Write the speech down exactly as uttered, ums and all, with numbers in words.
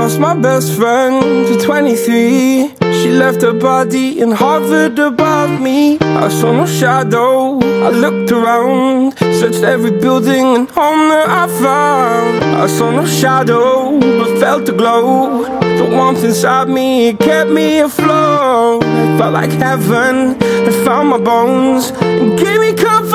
lost my best friend to twenty-three. She left her body and hovered above me. I saw no shadow, I looked around, searched every building and home that I found. I saw no shadow, but felt a glow. The warmth inside me, it kept me afloat. It felt like heaven, it found my bones and gave me comfort.